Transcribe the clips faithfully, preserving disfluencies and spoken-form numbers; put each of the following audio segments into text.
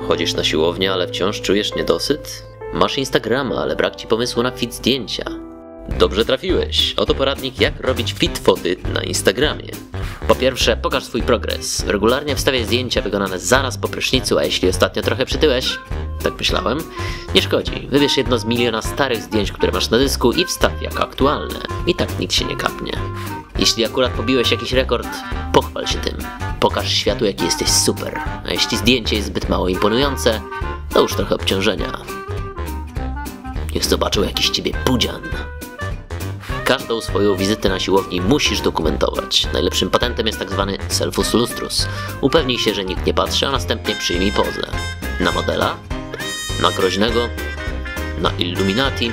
Chodzisz na siłownię, ale wciąż czujesz niedosyt? Masz Instagrama, ale brak ci pomysłu na fit zdjęcia. Dobrze trafiłeś. Oto poradnik, jak robić fit foty na Instagramie. Po pierwsze, pokaż swój progres. Regularnie wstawiaj zdjęcia wykonane zaraz po prysznicu, a jeśli ostatnio trochę przytyłeś, tak myślałem, nie szkodzi. Wybierz jedno z miliona starych zdjęć, które masz na dysku i wstaw jako aktualne. I tak nikt się nie kapnie. Jeśli akurat pobiłeś jakiś rekord, pochwal się tym. Pokaż światu, jaki jesteś super. A jeśli zdjęcie jest zbyt mało imponujące, to już trochę obciążenia. Niech zobaczył jakiś ciebie budzian. Każdą swoją wizytę na siłowni musisz dokumentować. Najlepszym patentem jest tak zwany selfus lustrus. Upewnij się, że nikt nie patrzy, a następnie przyjmij pozę. Na modela, na groźnego, na Illuminati,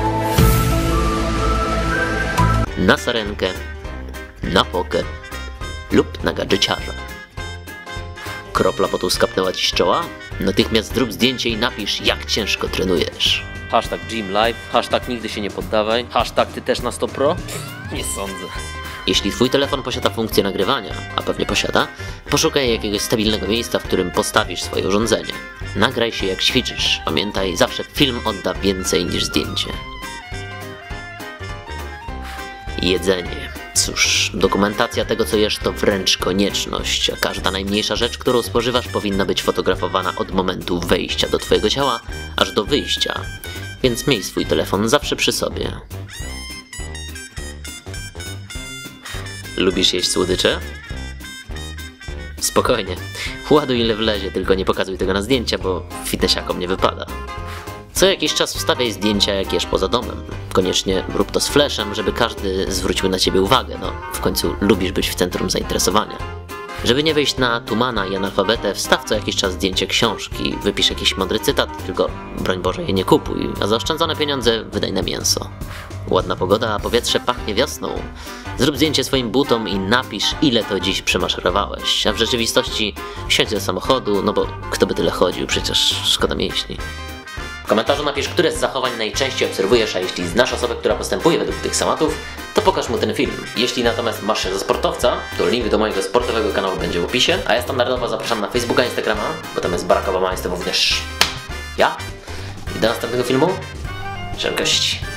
na sarenkę, na fokę lub na gadżeciarza. Kropla potu skapnęła ci z czoła? Natychmiast zrób zdjęcie i napisz, jak ciężko trenujesz. Hashtag Gym Life, hashtag nigdy się nie poddawaj, hashtag ty też na sto pro? Nie sądzę. Jeśli twój telefon posiada funkcję nagrywania, a pewnie posiada, poszukaj jakiegoś stabilnego miejsca, w którym postawisz swoje urządzenie. Nagraj się jak ćwiczysz. Pamiętaj, zawsze film odda więcej niż zdjęcie. Jedzenie. Cóż, dokumentacja tego, co jesz, to wręcz konieczność, a każda najmniejsza rzecz, którą spożywasz, powinna być fotografowana od momentu wejścia do twojego ciała, aż do wyjścia. Więc miej swój telefon zawsze przy sobie. Lubisz jeść słodycze? Spokojnie, ładuj ile wlezie, tylko nie pokazuj tego na zdjęcia, bo fitnessiakom nie wypada. Co jakiś czas wstawiaj zdjęcia, jak jesz poza domem. Koniecznie rób to z flashem, żeby każdy zwrócił na ciebie uwagę, no w końcu lubisz być w centrum zainteresowania. Żeby nie wejść na tumana i analfabetę, wstaw co jakiś czas zdjęcie książki, wypisz jakiś mądry cytat, tylko broń Boże je nie kupuj, a zaoszczędzone pieniądze wydaj na mięso. Ładna pogoda, a powietrze pachnie wiosną. Zrób zdjęcie swoim butom i napisz, ile to dziś przemaszerowałeś, a w rzeczywistości siądź do samochodu, no bo kto by tyle chodził, przecież szkoda mięśni. W komentarzu napisz, które z zachowań najczęściej obserwujesz, a jeśli znasz osobę, która postępuje według tych schematów, to pokaż mu ten film. Jeśli natomiast masz się za sportowca, to link do mojego sportowego kanału będzie w opisie, a ja standardowo zapraszam na Facebooka, Instagrama, bo tam jest Barack Obama, jestem również ja. I do następnego filmu. Szerokości.